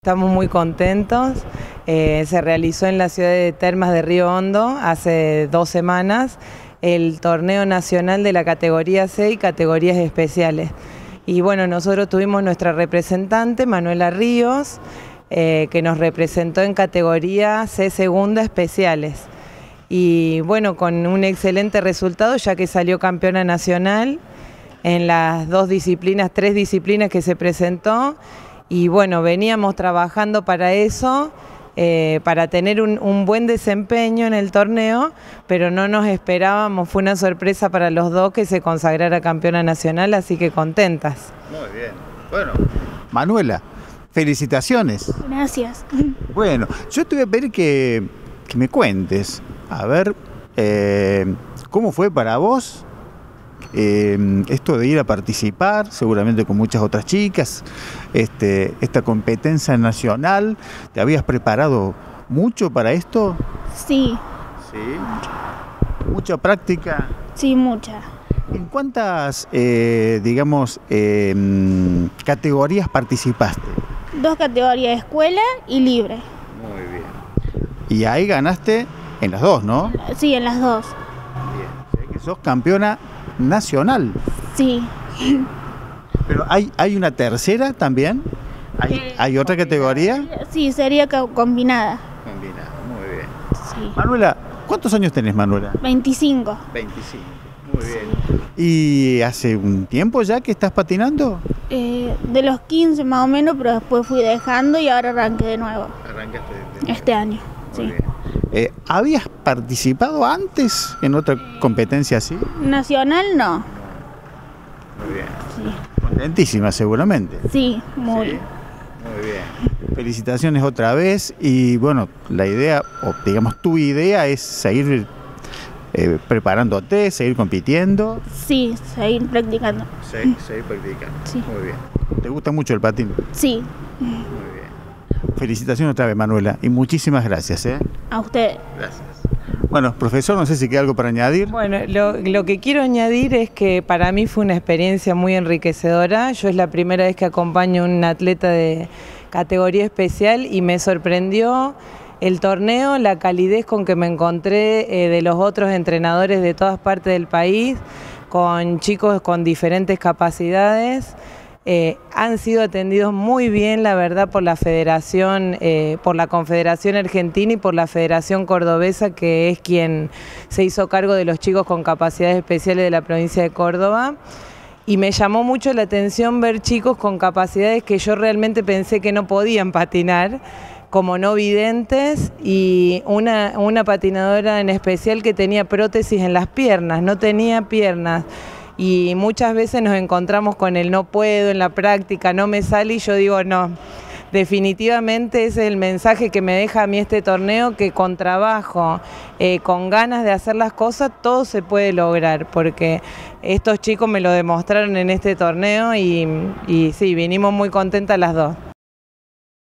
Estamos muy contentos. Se realizó en la ciudad de Termas de Río Hondo hace 2 semanas el torneo nacional de la categoría C y categorías especiales. Y bueno, nosotros tuvimos nuestra representante, Manuela Ríos, que nos representó en categoría C segunda especiales. Y bueno, con un excelente resultado, ya que salió campeona nacional en las 3 disciplinas que se presentó. Y bueno, veníamos trabajando para eso, para tener un buen desempeño en el torneo, pero no nos esperábamos, fue una sorpresa para los dos que se consagrara campeona nacional, así que contentas. Muy bien. Bueno, Manuela, felicitaciones. Gracias. Bueno, yo te voy a pedir que me cuentes, a ver, ¿cómo fue para vos esto de ir a participar, seguramente con muchas otras chicas, esta competencia nacional? ¿Te habías preparado mucho para esto? Sí. ¿Sí? ¿Mucha práctica? Sí, mucha. ¿En cuántas, categorías participaste? 2 categorías, escuela y libre. Muy bien. Y ahí ganaste en las 2, ¿no? Sí, en las 2. Bien. Que sos campeona nacional. Sí. Pero hay una tercera también. ¿Hay otra categoría? Sí, sería combinada. Combinada, muy bien. Sí. Manuela, ¿cuántos años tenés, Manuela? 25. 25, muy bien. ¿Y hace un tiempo ya que estás patinando? De los 15 más o menos, pero después fui dejando y ahora arranqué de nuevo. Arrancaste este año. Muy Sí. bien. ¿Habías participado antes en otra competencia así? Nacional no. Muy bien. Sí. Contentísima seguramente. Sí, muy. Sí. Muy bien. Felicitaciones otra vez y bueno, la idea, o digamos tu idea es seguir preparándote, seguir compitiendo. Sí, seguir practicando. Seguir practicando. Sí. Muy bien. ¿Te gusta mucho el patín? Sí. Muy bien. Felicitaciones otra vez, Manuela, y muchísimas gracias. A usted. Gracias. Bueno, profesor, no sé si queda algo para añadir. Bueno, lo que quiero añadir es que para mí fue una experiencia muy enriquecedora. Yo es la primera vez que acompaño a un atleta de categoría especial y me sorprendió el torneo, la calidez con que me encontré de los otros entrenadores de todas partes del país, con chicos con diferentes capacidades. Han sido atendidos muy bien, la verdad, por la Federación, por la Confederación Argentina y por la Federación Cordobesa, que es quien se hizo cargo de los chicos con capacidades especiales de la provincia de Córdoba. Y me llamó mucho la atención ver chicos con capacidades que yo realmente pensé que no podían patinar, como no videntes, y una patinadora en especial que tenía prótesis en las piernas, no tenía piernas. Y muchas veces nos encontramos con el no puedo, en la práctica no me sale, y yo digo no, definitivamente ese es el mensaje que me deja a mí este torneo, que con trabajo, con ganas de hacer las cosas, todo se puede lograr, porque estos chicos me lo demostraron en este torneo y sí, vinimos muy contentas las dos.